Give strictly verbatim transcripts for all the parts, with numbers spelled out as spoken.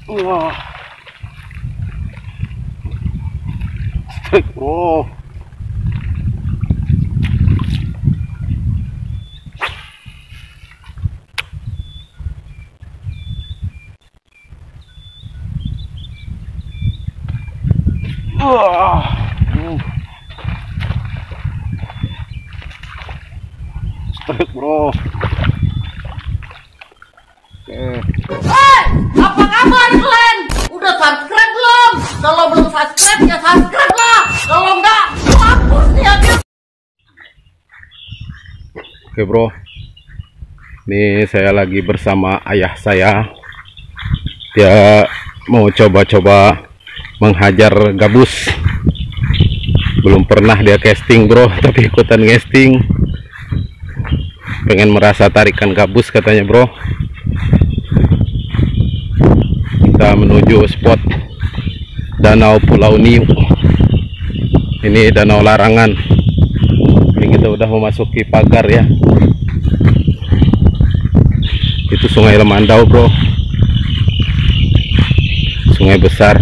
Wah, strike bro. Wah, uh. strike bro. Oke. Hey, apa kabar kalian? Udah subscribe belum? Kalau belum subscribe ya subscribe lah. Kalau enggak, hapus ya. Oke bro, ini saya lagi bersama ayah saya. Dia mau coba-coba menghajar gabus. Belum pernah dia casting bro, tapi ikutan casting. Pengen merasa tarikan gabus katanya bro. Kita menuju spot Danau Pulau Niu. Ini danau larangan. Ini kita udah memasuki pagar ya. Itu Sungai Lemandau bro, sungai besar.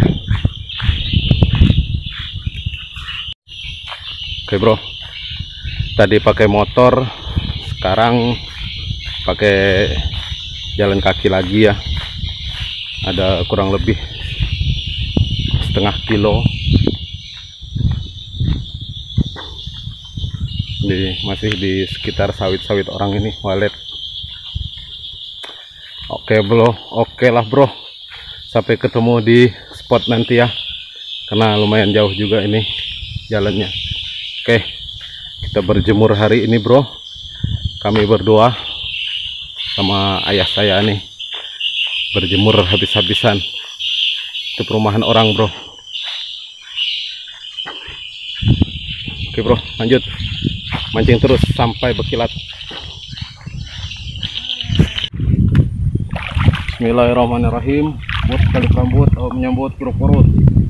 Oke bro, tadi pakai motor, sekarang pakai jalan kaki lagi ya. Ada kurang lebih setengah kilo. Di, masih di sekitar sawit-sawit orang ini, walet. Oke bro, oke lah bro. Sampai ketemu di spot nanti ya. Karena lumayan jauh juga ini jalannya. Oke, kita berjemur hari ini bro. Kami berdua sama ayah saya nih berjemur habis-habisan. Itu perumahan orang bro. Oke bro, lanjut mancing terus sampai berkilat. Bismillahirrahmanirrahim. Buat kali rambut, oh, menyambut perut-perut.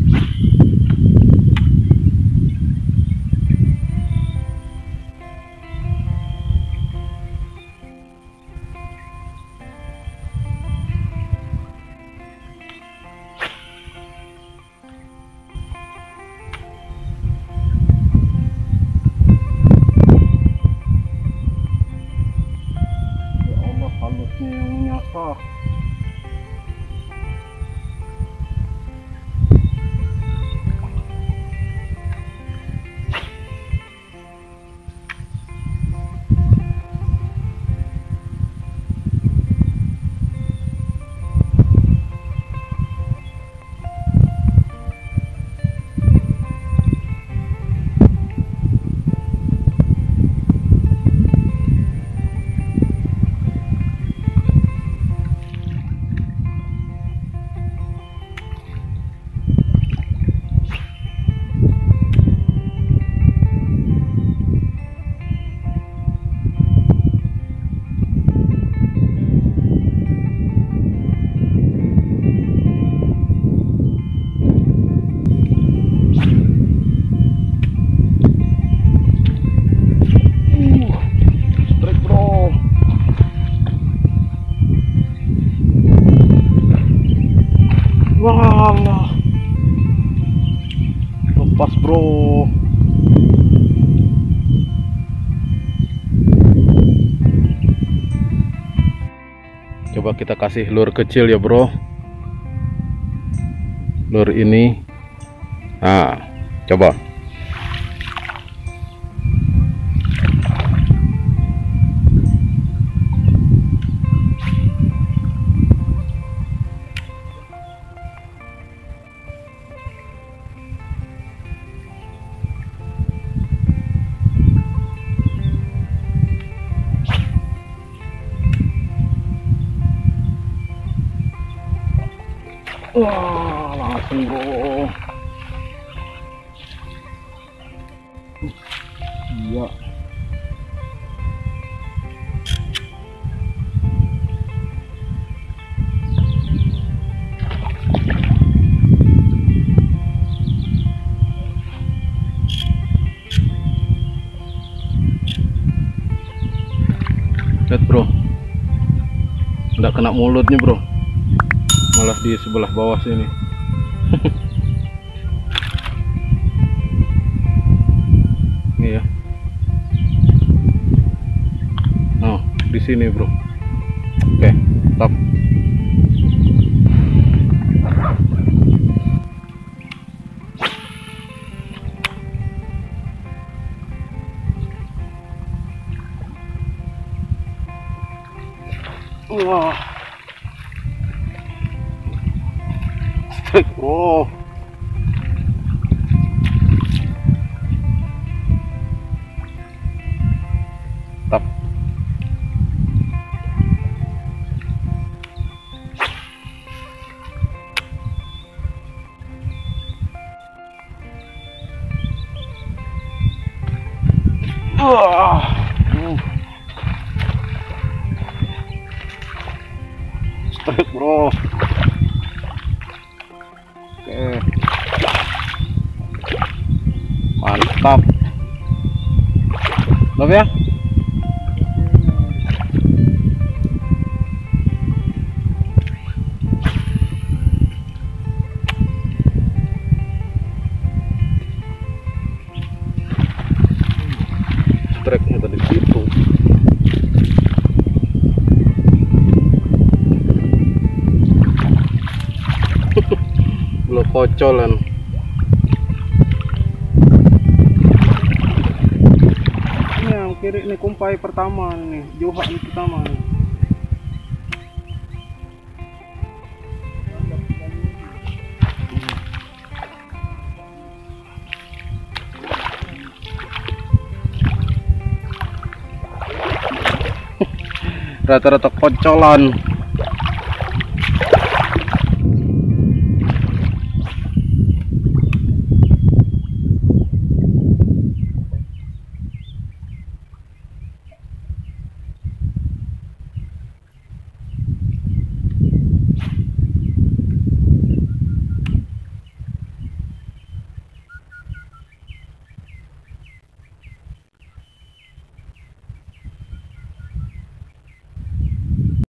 Oh. Wah, lepas bro. Coba kita kasih lure kecil ya bro. Lure ini, nah coba. Wah, langsung bro. Iya. Lihat bro, nggak kena mulutnya bro. malah di sebelah bawah sini. Ini ya. Nah, di sini bro. Oke, stop. Wah, strike bro. Stop. Wah. Uh. Strike bro. Oke, mantap. Love ya. Strike-nya tadi situ. Belum kocolan. Ini yang kiri ini kumpai pertama nih, Joha ini pertama nih. Rata-rata kocolan.